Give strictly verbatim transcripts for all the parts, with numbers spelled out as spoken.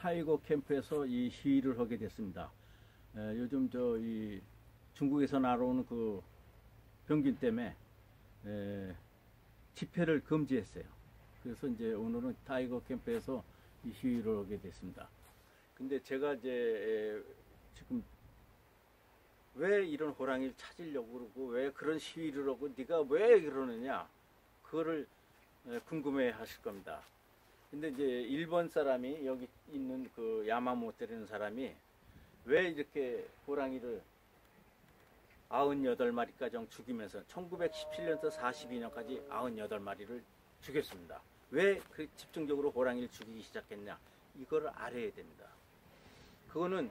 타이거 캠프에서 이 시위를 하게 됐습니다. 에, 요즘 저 이 중국에서 날아오는 그 병균 때문에 에, 집회를 금지했어요. 그래서 이제 오늘은 타이거 캠프에서 이 시위를 하게 됐습니다. 근데 제가 이제 에, 지금 왜 이런 호랑이를 찾으려고 그러고 왜 그런 시위를 하고 네가 왜 그러느냐 그거를 에, 궁금해 하실 겁니다. 근데 이제 일본 사람이 여기 있는 그 야마모토라는 사람이 왜 이렇게 호랑이를 구십팔 마리까지 죽이면서 천구백십칠 년부터 사십이 년까지 구십팔 마리를 죽였습니다. 왜 그 집중적으로 호랑이를 죽이기 시작했냐 이걸 알아야 됩니다. 그거는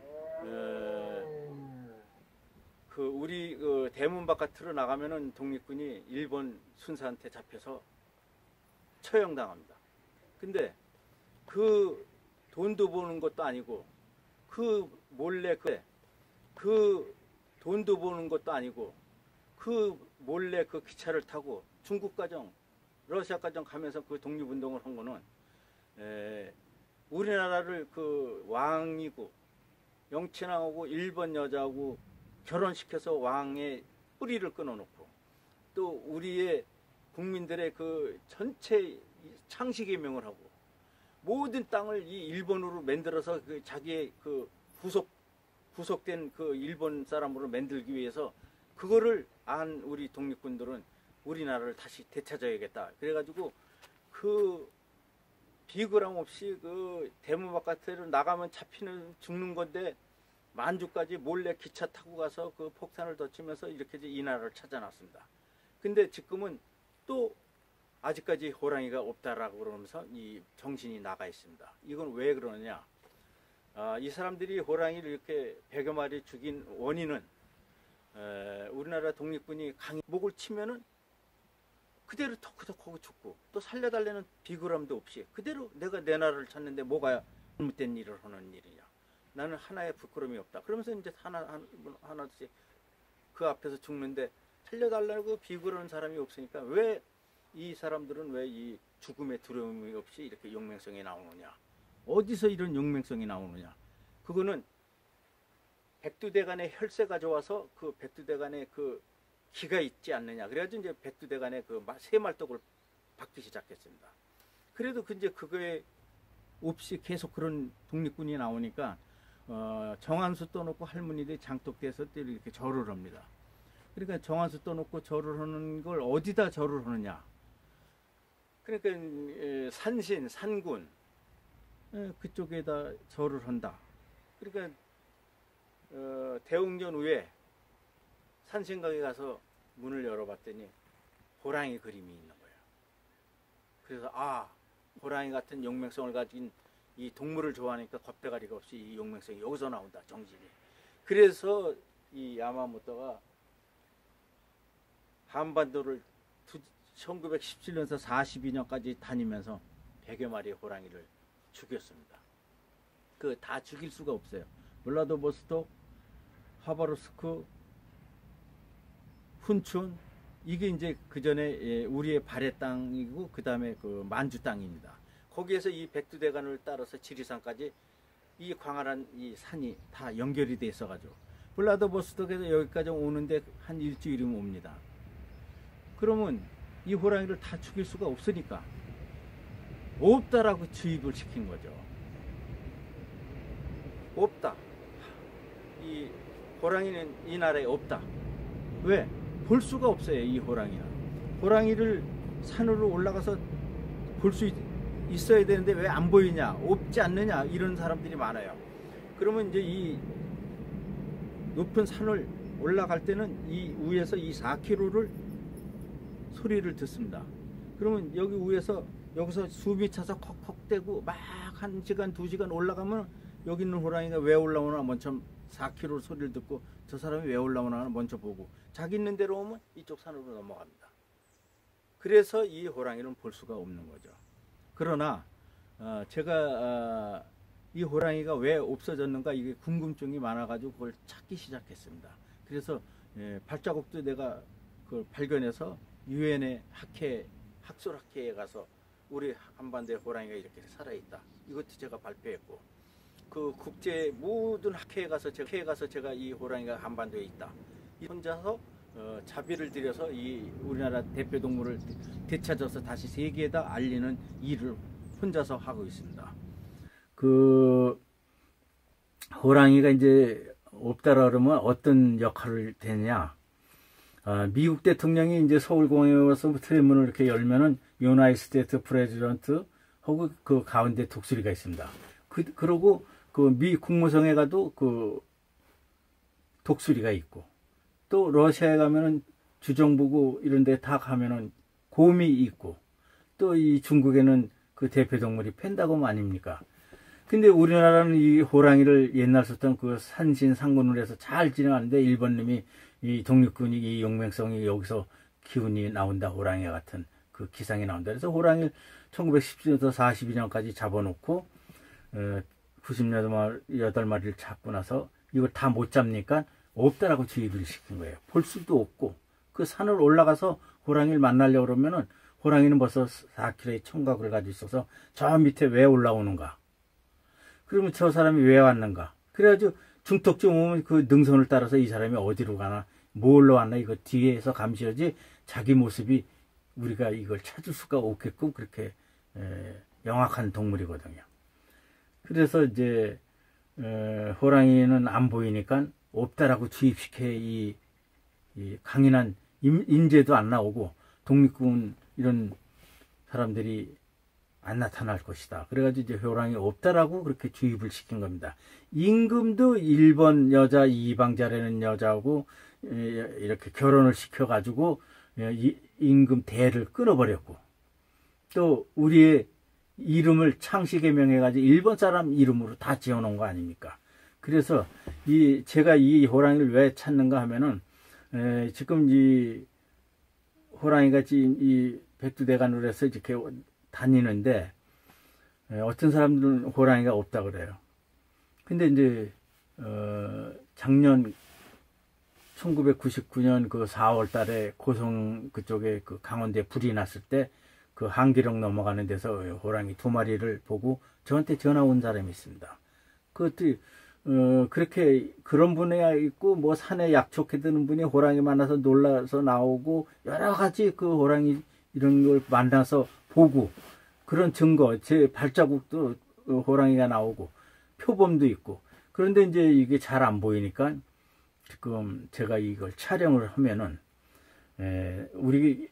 어, 그 우리 그 대문 바깥으로 나가면은 독립군이 일본 순사한테 잡혀서 처형당합니다. 근데 그 돈도 버는 것도 아니고 그 몰래 그, 그 돈도 버는 것도 아니고 그 몰래 그 기차를 타고 중국가정 러시아가정 가면서 그 독립운동을 한 거는 에, 우리나라를 그 왕이고 영친왕하고 일본 여자하고 결혼시켜서 왕의 뿌리를 끊어놓고 또 우리의 국민들의 그 전체 창씨개명을 하고 모든 땅을 이 일본으로 만들어서 그 자기의 그 부속 부속된 그 일본 사람으로 만들기 위해서 그거를 안 우리 독립군들은 우리나라를 다시 되찾아야겠다. 그래가지고 그 비굴함 없이 그 대문 바깥으로 나가면 잡히는 죽는 건데 만주까지 몰래 기차 타고 가서 그 폭탄을 덧치면서 이렇게 이 나라를 찾아놨습니다. 근데 지금은 또 아직까지 호랑이가 없다라고 그러면서 이 정신이 나가 있습니다. 이건 왜 그러느냐? 아, 이 사람들이 호랑이를 이렇게 백여 마리 죽인 원인은 에, 우리나라 독립군이 강에 목을 치면은 그대로 턱턱하고 죽고 또 살려달라는 비굴함도 없이 그대로 내가 내 나라를 찾는데 뭐가 잘못된 일을 하는 일이냐? 나는 하나의 부끄러움이 없다. 그러면서 이제 하나 하나씩 그 앞에서 죽는데 살려달라고 비굴한 사람이 없으니까 왜 이 사람들은 왜 이 죽음의 두려움이 없이 이렇게 용맹성이 나오느냐? 어디서 이런 용맹성이 나오느냐? 그거는 백두대간의 혈세가 좋아서 그 백두대간의 그 기가 있지 않느냐? 그래가지고 이제 백두대간의 그 새말독을 받기 시작했습니다. 그래도 그 이제 그거에 없이 계속 그런 독립군이 나오니까 어, 정한수 떠놓고 할머니들이 장독대에서 이렇게 절을 합니다. 그러니까 정한수 떠놓고 절을 하는 걸 어디다 절을 하느냐? 그러니까 산신, 산군 그쪽에다 절을 한다. 그러니까 어, 대웅전 후에 산신각에 가서 문을 열어봤더니 호랑이 그림이 있는 거예요. 그래서 아 호랑이 같은 용맹성을 가진 이 동물을 좋아하니까 겁대가리가 없이 이 용맹성이 여기서 나온다 정신이. 그래서 이 야마모토가 한반도를 천구백십칠 년에서 사십이 년까지 다니면서 백여 마리의 호랑이를 죽였습니다. 그 다 죽일 수가 없어요. 블라디보스토크, 하바롭스크, 훈춘 이게 이제 그 전에 우리의 발해 땅이고 그 다음에 그 만주 땅입니다. 거기에서 이 백두대간을 따라서 지리산까지 이 광활한 이 산이 다 연결이 돼 있어가지고 블라디보스토크에서 여기까지 오는데 한 일주일이면 옵니다. 그러면 이 호랑이를 다 죽일 수가 없으니까 없다라고 주입을 시킨 거죠. 없다. 이 호랑이는 이 나라에 없다. 왜? 볼 수가 없어요. 이 호랑이는. 호랑이를 산으로 올라가서 볼 수 있어야 되는데 왜 안 보이냐? 없지 않느냐? 이런 사람들이 많아요. 그러면 이제 이 높은 산을 올라갈 때는 이 위에서 이 사 킬로미터를 소리를 듣습니다. 그러면 여기 위에서 여기서 숨이 차서 컥컥대고 막 한 시간 두 시간 올라가면 여기 있는 호랑이가 왜 올라오나 먼저 사 킬로미터 소리를 듣고 저 사람이 왜 올라오나 먼저 보고 자기 있는 데로 오면 이쪽 산으로 넘어갑니다. 그래서 이 호랑이는 볼 수가 없는 거죠. 그러나 어, 제가 어, 이 호랑이가 왜 없어졌는가 이게 궁금증이 많아가지고 그걸 찾기 시작했습니다. 그래서 예, 발자국도 내가 그걸 발견해서 유엔의 학회, 학술학회에 가서 우리 한반도에 호랑이가 이렇게 살아있다. 이것도 제가 발표했고 그 국제 모든 학회에 가서 제가, 학회에 가서 제가 이 호랑이가 한반도에 있다. 혼자서 어, 자비를 들여서 이 우리나라 대표 동물을 되찾아서 다시 세계에다 알리는 일을 혼자서 하고 있습니다. 그 호랑이가 이제 없다라 그러면 어떤 역할을 되냐? 아, 미국 대통령이 이제 서울공항에 와서 트램문을 이렇게 열면은 유나이티드 스테이트 프레지던트 하고 그 가운데 독수리가 있습니다. 그 그러고 그 미 국무성에 가도 그 독수리가 있고, 또 러시아에 가면은 주정부고 이런 데 다 가면은 곰이 있고, 또 이 중국에는 그 대표 동물이 펜다곰 아닙니까? 근데 우리나라는 이 호랑이를 옛날 썼던 그 산신상군을 해서 잘 진행하는데, 일본님이 이 독립군이 이 용맹성이 여기서 기운이 나온다, 호랑이 같은 그 기상이 나온다. 그래서 호랑이를 천구백십칠 년부터 사십이 년까지 잡아놓고 어, 구십여덟 마리를 잡고 나서 이걸 다 못 잡으니까 없다라고 주의를 시킨 거예요. 볼 수도 없고, 그 산을 올라가서 호랑이를 만나려고 그러면은 호랑이는 벌써 사 킬로미터의 청각을 가지고 있어서 저 밑에 왜 올라오는가? 그러면 저 사람이 왜 왔는가? 그래가지고 중턱쯤 오면 그 능선을 따라서 이 사람이 어디로 가나, 뭘로 왔나, 이거 뒤에서 감시하지 자기 모습이 우리가 이걸 찾을 수가 없게끔 그렇게 에, 영악한 동물이거든요. 그래서 이제 에, 호랑이는 안 보이니까 없다라고 주입시켜 이, 이 강인한 인, 인재도 안 나오고 독립군 이런 사람들이 안 나타날 것이다. 그래가지고 이제 호랑이 없다라고 그렇게 주입을 시킨 겁니다. 임금도 일본 여자 이방자라는 여자하고 이렇게 결혼을 시켜가지고 임금 대를 끊어버렸고, 또 우리의 이름을 창씨개명해가지고 일본 사람 이름으로 다 지어놓은 거 아닙니까? 그래서 이 제가 이 호랑이를 왜 찾는가 하면은 에, 지금 이 호랑이가 지금 이 백두대간으로 해서 이렇게 다니는데, 에, 어떤 사람들은 호랑이가 없다 그래요. 근데 이제 어, 작년 천구백구십구 년 그 사월 달에 고성 그쪽에 그 강원도에 불이 났을 때 그 한기령 넘어가는 데서 호랑이 두 마리를 보고 저한테 전화 온 사람이 있습니다. 그것도 어, 그렇게 그런 분이 있고, 뭐 산에 약초해 드는 분이 호랑이 만나서 놀라서 나오고, 여러 가지 그 호랑이 이런 걸 만나서 보고, 그런 증거, 제 발자국도 호랑이가 나오고, 표범도 있고. 그런데 이제 이게 잘 안 보이니까 지금 제가 이걸 촬영을 하면은, 에, 우리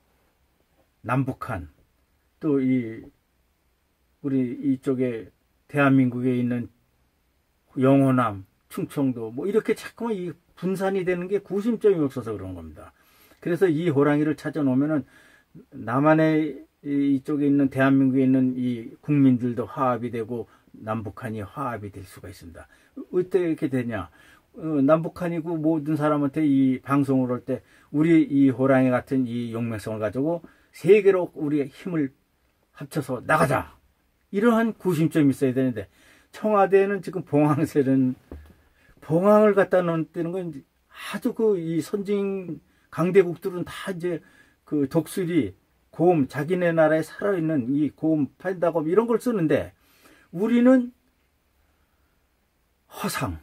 남북한, 또 이, 우리 이쪽에 대한민국에 있는 영호남, 충청도, 뭐 이렇게 자꾸만 이 분산이 되는 게 구심점이 없어서 그런 겁니다. 그래서 이 호랑이를 찾아놓으면은 남한의 이쪽에 있는 대한민국에 있는 이 국민들도 화합이 되고 남북한이 화합이 될 수가 있습니다. 어떻게 이렇게 되냐? 어, 남북한이고 모든 사람한테 이 방송을 할 때 우리 이 호랑이 같은 이 용맹성을 가지고 세계로 우리의 힘을 합쳐서 나가자, 이러한 구심점이 있어야 되는데, 청와대에는 지금 봉황새는 봉황을 갖다 놓는 건 아주 그 이 선진 강대국들은 다 이제 그 독수리, 곰, 자기네 나라에 살아있는 이 곰, 펜다곰 이런 걸 쓰는데, 우리는 허상,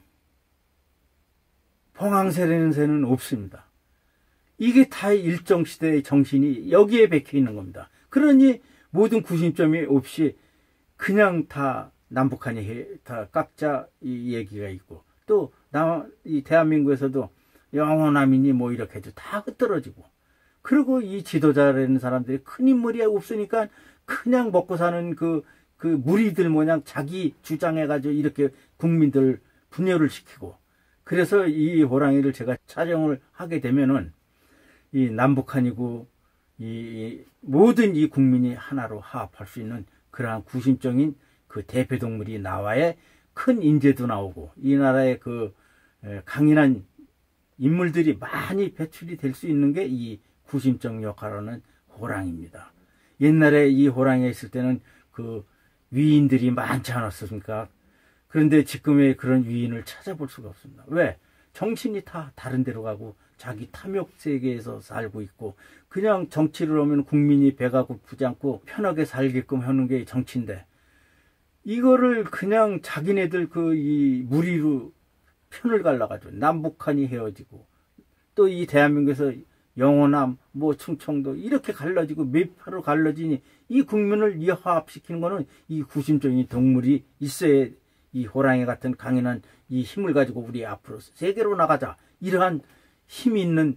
봉황새라는 새는 없습니다. 이게 다 일정 시대의 정신이 여기에 박혀 있는 겁니다. 그러니 모든 구심점이 없이 그냥 다 남북한이 다 깎자 이 얘기가 있고, 또 이 대한민국에서도 영호남이니 뭐 이렇게 해도 다 흐트러지고, 그리고 이 지도자라는 사람들이 큰 인물이 없으니까 그냥 먹고 사는 그, 그 무리들 모양 자기 주장해가지고 이렇게 국민들 분열을 시키고, 그래서 이 호랑이를 제가 촬영을 하게 되면은 이 남북한이고 이 모든 이 국민이 하나로 화합할 수 있는 그러한 구심적인 그 대표 동물이 나와야 큰 인재도 나오고, 이 나라의 그 강인한 인물들이 많이 배출이 될 수 있는 게 이 구심적 역할을 하는 호랑이입니다. 옛날에 이 호랑이가 있을 때는 그 위인들이 많지 않았습니까? 그런데 지금의 그런 위인을 찾아볼 수가 없습니다. 왜? 정신이 다 다른 데로 가고 자기 탐욕 세계에서 살고 있고, 그냥 정치를 하면 국민이 배가 고프지 않고 편하게 살게끔 하는 게 정치인데, 이거를 그냥 자기네들 그 이 무리로 편을 갈라가지고 남북한이 헤어지고 또 이 대한민국에서 영호남 뭐 충청도 이렇게 갈라지고 매파로 갈라지니 이 국민을 이 화합시키는 거는 이 구심적인 동물이 있어야 이 호랑이 같은 강인한 이 힘을 가지고 우리 앞으로 세계로 나가자 이러한 힘이 있는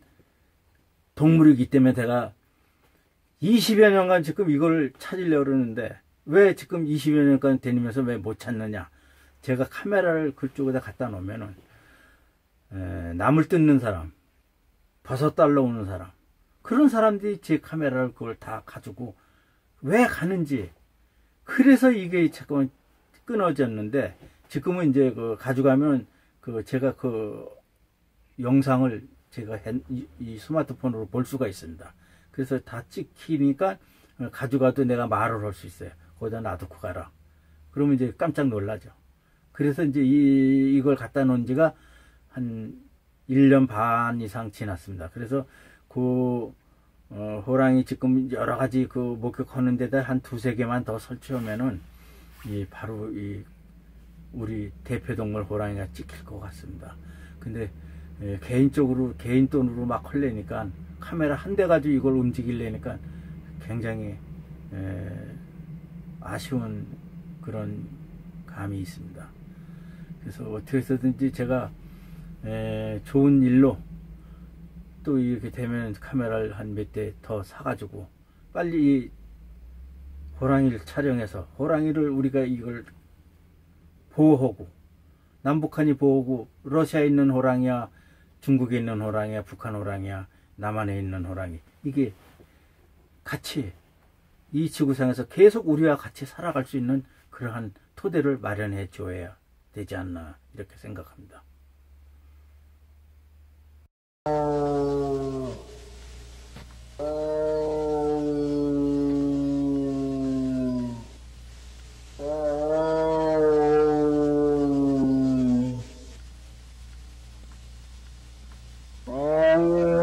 동물이기 때문에 제가 이십여 년간 지금 이걸 찾으려고 그러는데 왜 지금 이십여 년간 다니면서 왜 못 찾느냐. 제가 카메라를 그쪽에다 갖다 놓으면은 에, 나물 뜯는 사람, 버섯 달러 오는 사람, 그런 사람들이 제 카메라를 그걸 다 가지고 왜 가는지. 그래서 이게 잠깐만 끊어졌는데 지금은 이제 그 가져가면 그 제가 그 영상을 제가 이, 이 스마트폰으로 볼 수가 있습니다. 그래서 다 찍히니까 가져가도 내가 말을 할 수 있어요. 거기다 놔두고 가라. 그러면 이제 깜짝 놀라죠. 그래서 이제 이, 이걸 갖다 놓은 지가 한 일 년 반 이상 지났습니다. 그래서 그, 어, 호랑이 지금 여러 가지 그 목격하는 데다 한 두세 개만 더 설치하면은 이 바로 이 우리 대표동물 호랑이가 찍힐 것 같습니다. 근데 예, 개인적으로 개인 돈으로 막 하려니까 카메라 한 대 가지고 이걸 움직이려니까 굉장히 에, 아쉬운 그런 감이 있습니다. 그래서 어떻게 해서든지 제가 에, 좋은 일로 또 이렇게 되면 카메라를 한 몇 대 더 사가지고 빨리 이 호랑이를 촬영해서 호랑이를 우리가 이걸 보호하고 남북한이 보호하고 러시아에 있는 호랑이야 중국에 있는 호랑이야 북한 호랑이야 남한에 있는 호랑이 이게 같이 이 지구상에서 계속 우리와 같이 살아갈 수 있는 그러한 토대를 마련해 줘야 되지 않나 이렇게 생각합니다. Oh